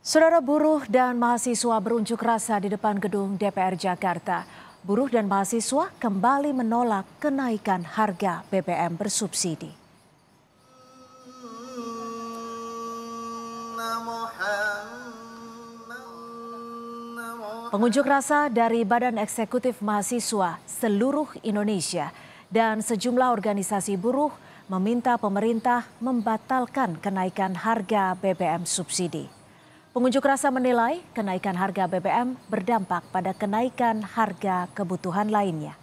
Saudara, buruh dan mahasiswa berunjuk rasa di depan gedung DPR Jakarta. Buruh dan mahasiswa kembali menolak kenaikan harga BBM bersubsidi. Pengunjuk rasa dari Badan Eksekutif Mahasiswa seluruh Indonesia dan sejumlah organisasi buruh meminta pemerintah membatalkan kenaikan harga BBM subsidi. Pengunjuk rasa menilai kenaikan harga BBM berdampak pada kenaikan harga kebutuhan lainnya.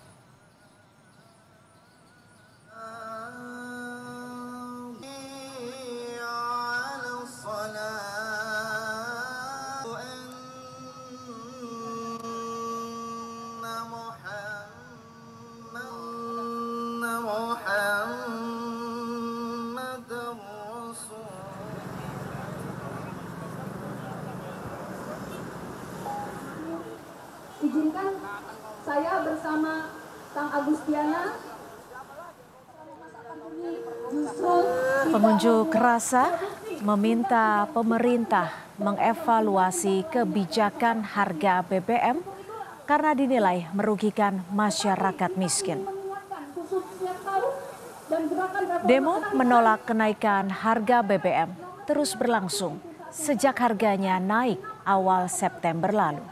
Izinkan saya bersama Kang Agustiana. Pengunjuk rasa meminta pemerintah mengevaluasi kebijakan harga BBM karena dinilai merugikan masyarakat miskin. Demo menolak kenaikan harga BBM terus berlangsung sejak harganya naik awal September lalu.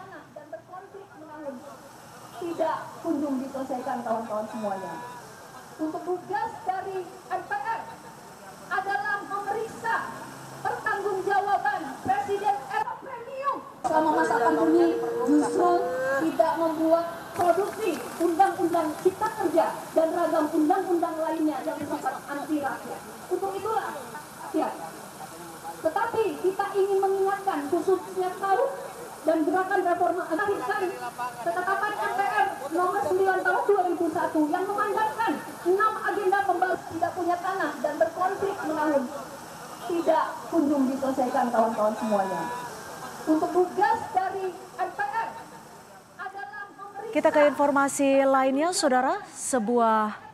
Tidak kunjung diselesaikan kawan-kawan semuanya. Untuk tugas dari MPR adalah memeriksa pertanggungjawaban Presiden era premium. Selama masa pandemi justru tidak membuat produksi undang-undang cipta kerja dan ragam undang-undang lainnya yang bersifat anti rakyat. Untuk itulah ya. Tetapi kita ingin mengingatkan khususnya tahu dan gerakan reforma akhirkan ketetapan MPR nomor 9 tahun 2001 yang memandangkan 6 agenda pembahasan tidak punya tanah dan berkonflik menahun tidak kunjung diselesaikan kawan-kawan semuanya. Untuk tugas dari MPR adalah Kita ke informasi lainnya, saudara. Sebuah